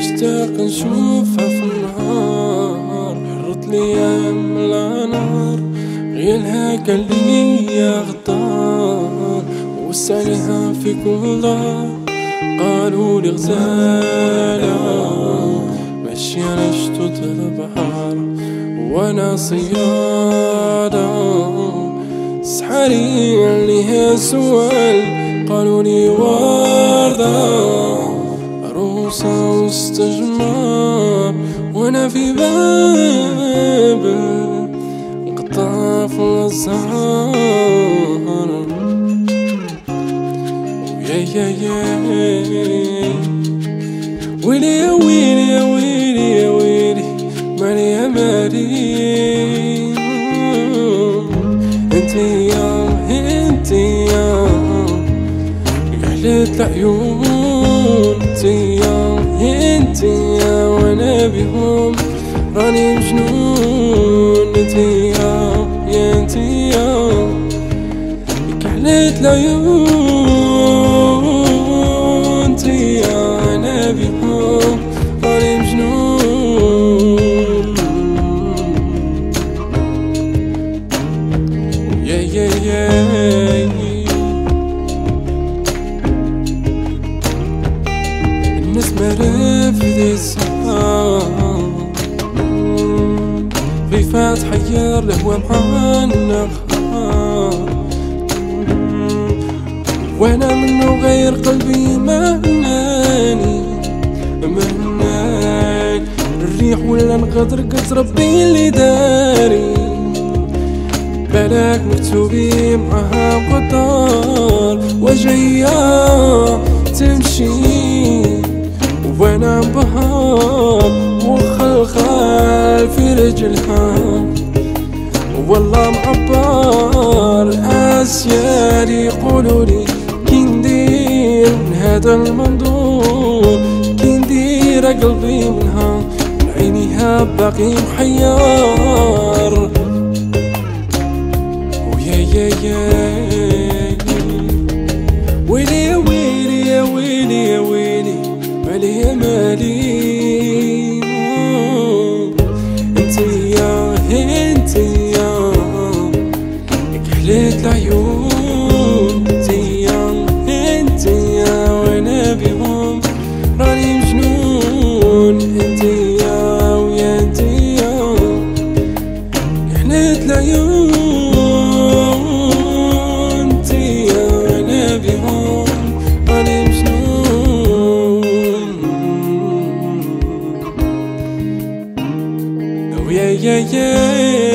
مشتاق نشوفها في النهار، حرت ليام لا نار، غيرها قال لي غدار، وسالها في كل دار. قالوا لي غزالة ماشي انا شتوت البحر، وانا صيادة سحري عليها سؤال. قالوا لي وردة عروسة وسط جمار، وانا في باب انقطاف الازهار. يا ويلي يا ويلي يا ويلي يا ويلي مالي يا مالي. انتي يا قالت العيون، انتي يا وانا بهم راني مجنون. انتي يا قالت العيون، انتي يا وانا بهم راني مجنون. يا الناس ما رفضت السهام، في فات حير الهوى معانا خام، وانا منه غير قلبي مهناني مهناك. الريح ولا نقدر قد ربي اللي داري، بالك مكتوبي معها قدر وجاية تمشي وانا بهار وخلخال في رجلها. والله معبر اسياري يقولولي كي ندير من هذا المنظور، كي ندير قلبي منها من عينيها باقي محير. يا ويلي يا ويلي يا ويلي يا ويلي مالي يا مالي. انتي يا قالت العيون، انتي يا وانا بهم راني مجنون. انتي يا قالت العيون، yeah.